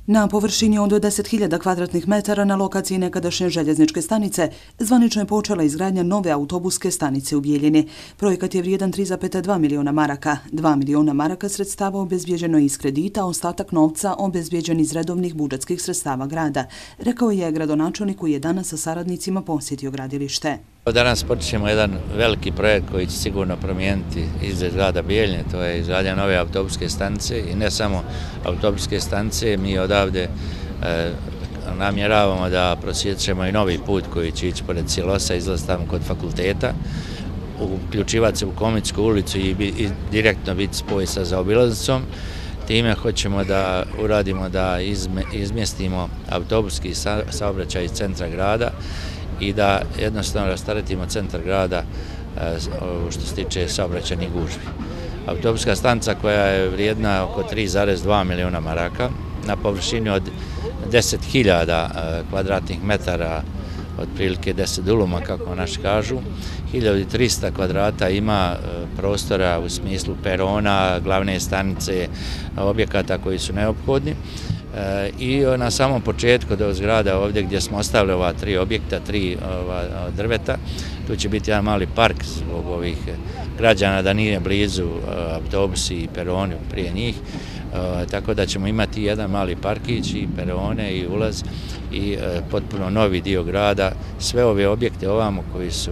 Na površini od 10.000 kvadratnih metara na lokaciji nekadašnje željezničke stanice zvanično je počela izgradnja nove autobuske stanice u Bijeljini. Projekat je vrijedan 3,2 miliona maraka. 2 miliona maraka sredstava obezbijeđeno je iz kredita, a ostatak novca obezbijeđen iz redovnih budžetskih sredstava grada, rekao je gradonačelnik koji je danas sa saradnicima posjetio gradilište. Danas počinjemo jedan veliki projekt koji će sigurno promijeniti izgled grada Bijeljine, to je izgradnja nove autobuske stanice i ne samo autobuske stanice, mi odavde namjeravamo da prosjećemo i novi put koji će ići pored Silosa, izlaz tamo kod fakulteta, uključivati se u Komitsku ulicu i direktno biti spoj sa zaobilaznicom. Time hoćemo da uradimo da izmjestimo autobuski saobraćaj iz centra grada i da jednostavno rasteretimo centar grada što se tiče saobraćajnih gužvi. Autobuska stanica koja je vrijedna oko 3,2 miliona maraka na površini od 10.000 kvadratnih metara, otprilike 10 duluma kako naši kažu, 1300 kvadrata ima prostora u smislu perona, glavne stanice, objekata koji su neophodni. I na samom početku do zgrada ovdje gdje smo ostavili ova 3 objekta, 3 drveta, tu će biti jedan mali park zbog ovih građana da nije blizu autobusi i peroni prije njih, tako da ćemo imati jedan mali parkić i perone i ulaz i potpuno novi dio grada. Sve ove objekte ovamo koji su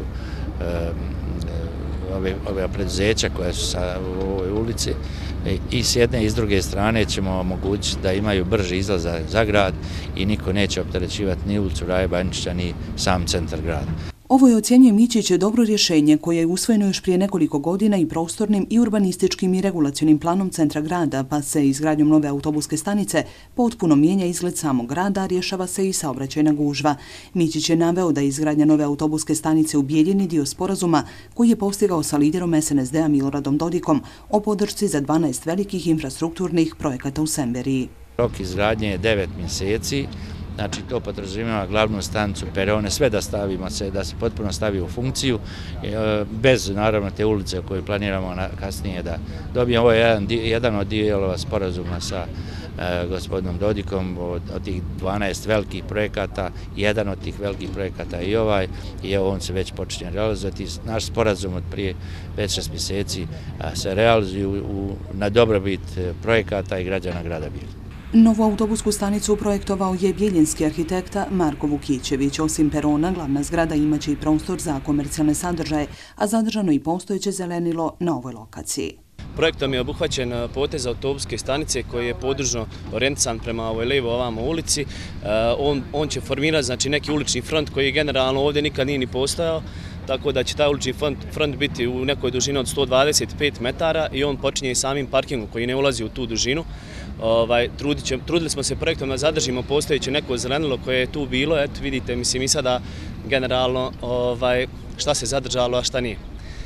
ove preduzeća koja su u ovoj ulici i s jedne i s druge strane ćemo omogućiti da imaju brži izlazak za grad i niko neće opterećivati ni ulicu Raje Bančića ni sam centar grada. Ovo je, ocjenjuje Mićić, dobro rješenje koje je usvojeno još prije nekoliko godina i prostornim i urbanističkim i regulacionim planom centra grada, pa se izgradnjom nove autobuske stanice potpuno mijenja izgled samog grada, rješava se i saobraćajna gužva. Mićić je naveo da je izgradnja nove autobuske stanice u Bijeljini dio sporazuma koji je postigao sa liderom SNSD-a Miloradom Dodikom o podršci za 12 velikih infrastrukturnih projekata u Semberiji. Rok izgradnje je 9 mjeseci. Znači, to podrazumijeva glavnu stanicu, perone, sve da stavimo se, da se potpuno stavi u funkciju, bez naravno te ulice koju planiramo kasnije da dobijemo. Ovo je jedan od dijelova sporazuma sa gospodinom Dodikom od tih 12 velikih projekata. Jedan od tih velikih projekata je i ovaj, i evo on se već počinje realizovati. Naš sporazum od prije 5-6 mjeseci se realizuje na dobrobit projekata i građana grada Bijeljine. Novu autobusku stanicu projektovao je bijeljinski arhitekta Marko Vukićević. Osim perona, glavna zgrada imaće i prostor za komercijalne sadržaje, a zadržano i postojeće zelenilo na ovoj lokaciji. Projektom je obuhvaćen potez autobuske stanice koji je podružno orijentisan prema ovoj lijevo ovamo ulici. On će formirati znači, neki ulični front koji generalno ovdje nikad nije ni postojao, tako da će taj ulični front biti u nekoj dužini od 125 metara i on počinje i samim parkingom koji ne ulazi u tu dužinu. Trudili smo se projektom da zadržimo postojeće neko zelenilo koje je tu bilo. Eto vidite, mislim i sada generalno šta se zadržalo, a šta nije.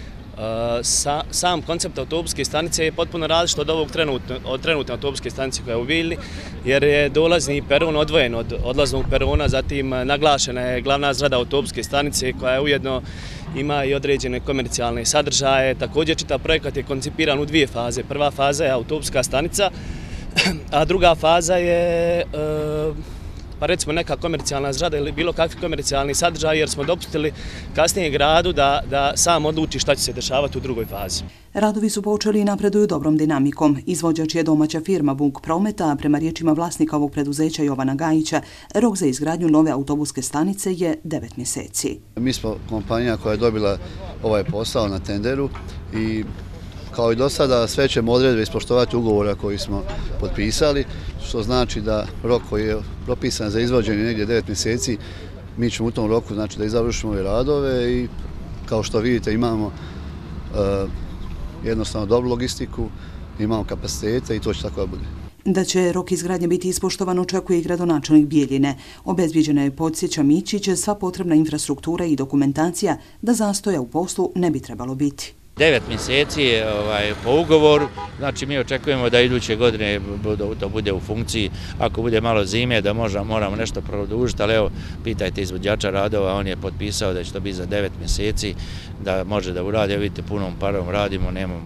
Sam koncept autobuske stanice je potpuno različit od trenutne autobuske stanice koja je u Bijeljini, jer je dolazni peron odvojen od odlaznog perona, zatim naglašena je glavna zgrada autobuske stanice koja je ujedno ima i određene komercijalne sadržaje. Također čitav projekat je koncipiran u 2 faze. Prva faza je autobuska stanica, a druga faza je pa recimo neka komercijalna zgrada ili bilo kakvi komercijalni sadržaj, jer smo dopustili kasnije gradu da sam odluči šta će se dešavati u drugoj fazi. Radovi su počeli i napreduju dobrom dinamikom. Izvođač je domaća firma Vuk Prometa, a prema riječima vlasnika ovog preduzeća Jovana Gajića, rok za izgradnju nove autobuske stanice je 9 mjeseci. Mi smo kompanija koja je dobila ovaj posao na tenderu i kao i do sada sve ćemo odredbe ispoštovati ugovora koji smo potpisali, što znači da rok koji je propisan za izvođenje negdje 9 mjeseci, mi ćemo u tom roku znači da završimo ove radove i kao što vidite imamo jednostavno dobru logistiku, imamo kapacitete i to će tako da bude. Da će rok izgradnje biti ispoštovan očekuje i gradonačelnik Bijeljine. Obezbijeđena je, podsjeća Mićić, sva potrebna infrastruktura i dokumentacija da zastoja u poslu ne bi trebalo biti. 9 mjeseci je po ugovoru, znači mi očekujemo da iduće godine to bude u funkciji. Ako bude malo zime da moramo nešto produžiti, ali evo pitajte izvođača radova, on je potpisao da će to biti za 9 mjeseci, da može da uradi. Vidite, punom parom radimo, nemamo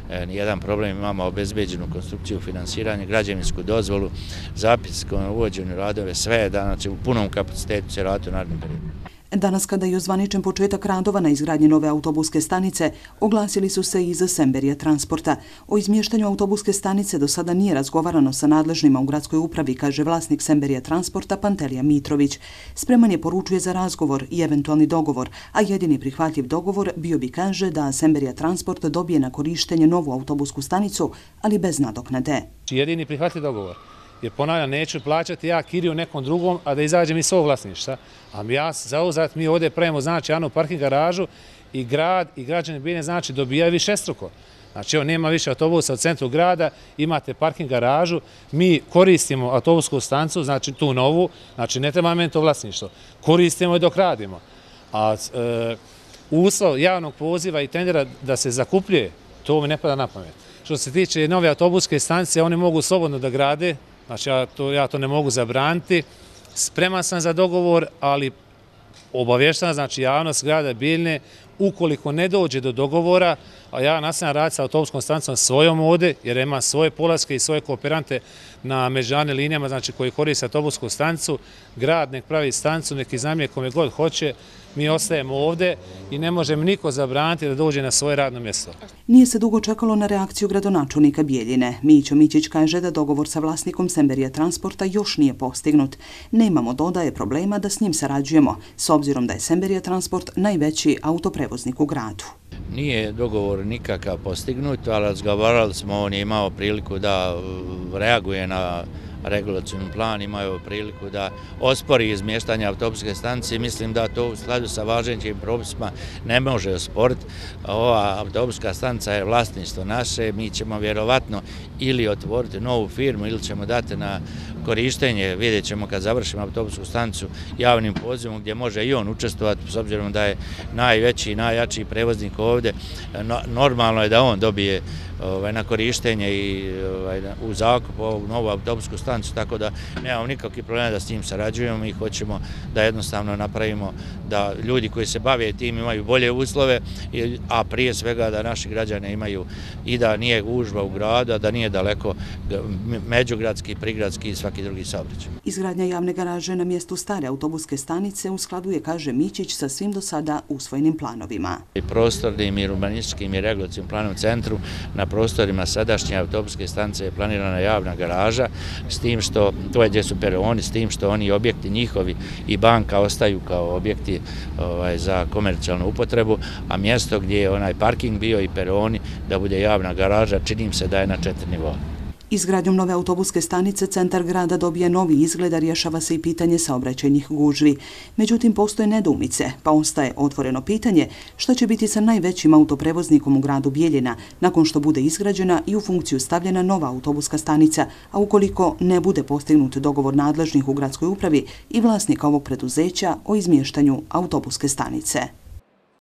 nijedan problem, imamo obezbeđenu konstrukciju finansiranja, građevinsku dozvolu, zapis o uvođenju radove, sve je danas u punom kapacitetu će raditi u narednom periodu. Danas, kada je ozvaničen početak radova na izgradnji nove autobuske stanice, oglasili su se i iz Semberija transporta. O izmještanju autobuske stanice do sada nije razgovarano sa nadležnima u gradskoj upravi, kaže vlasnik Semberija transporta Pantelija Mitrović. Spreman je, poručuje, za razgovor i eventualni dogovor, a jedini prihvatljiv dogovor bio bi, kaže, da Semberija transport dobije na korištenje novu autobusku stanicu, ali bez nadoknade. Jedini prihvatljiv dogovor. Jer ponavljam, neću plaćati ja kiriju nekom drugom, a da izađem iz svog vlasništva. A ja zauzvrat, mi ovdje pravimo, znači, jednu parking garažu i grad i građani Bijeljine, znači, dobijaju višestruko. Znači, nema više autobusa u centru grada, imate parking garažu, mi koristimo autobusku stanicu, znači, tu novu, znači, ne treba meni to vlasništvo. Koristimo i dok radimo. A uslov javnog poziva i tendera da se zakupljuje, to mi ne pada na pamet. Što se tiče nove autobuske stanice, oni mogu slobodno da grade. Znači, ja to ne mogu zabraniti. Spreman sam za dogovor, ali obavještavam, znači, javnost grada Bijeljine, ukoliko ne dođe do dogovora, a ja nastavljam raditi sa autobuskom stanicom svojom ovde, jer ima svoje polaske i svoje kooperante na međunarodnim linijama, znači, koji koriste autobusku stanicu, grad nek pravi stanicu, nek iznajmljuje kome god hoće, mi ostajemo ovde i ne možemo niko zabraniti da dođe na svoje radno mjesto. Nije se dugo čekalo na reakciju gradonačelnika Bijeljine. Mićo Mićić kaže da dogovor sa vlasnikom Semberija transporta još nije postignut. Nemamo, dodaje, problema da s njim sarađujemo, s obzirom da je Semberija transport najveći autoprevoznik u gradu. Nije dogovor nikakav postignut, ali razgovarali smo, on je imao priliku da reaguje na regulacijni plan, imaju priliku da ospori izmještanje autobuske stanice i mislim da to u skladu sa važećim propisima ne može osporiti. Ova autobuska stanica je vlasništvo naše, mi ćemo vjerovatno ili otvoriti novu firmu ili ćemo dati na korištenje, vidjet ćemo kad završimo autobusku stanicu javnim pozivom gdje može i on učestvovati, s obzirom da je najveći i najjači prevoznik ovdje. Normalno je da on dobije na korištenje i u zakup ovu novu autobusku stanicu, tako da nemamo nikakvih problema da s njim sarađujemo i hoćemo da jednostavno napravimo da ljudi koji se bave tim imaju bolje uslove, a prije svega da naši građani imaju i da nije gužva u gradu, da nije daleko međugradski, prigradski i svaki drugi saobraćaj. Izgradnja javne garaže na mjestu stare autobuske stanice u skladu je, kaže Mićić, sa svim do sada usvojenim planovima. Prostornim i urbanističkim i regulacijom planom centru na prostorima sadašnje autobuske stanice je planirana javna garaža, s tim što, to je gdje su peroni, s tim što oni objekti njihovi i banka ostaju kao objekti za komercijalnu upotrebu, a mjesto gdje je onaj parking bio i peroni da bude javna garaža, činim se da je na 4 nivoa. Izgradnjom nove autobuske stanice centar grada dobija novi izgled, a rješava se i pitanje saobraćajnih gužvi. Međutim, postoje nedoumice, pa ostaje otvoreno pitanje šta će biti sa najvećim autoprevoznikom u gradu Bijeljina nakon što bude izgrađena i u funkciju stavljena nova autobuska stanica, a ukoliko ne bude postignut dogovor nadležnih u gradskoj upravi i vlasnika ovog preduzeća o izmještanju autobuske stanice.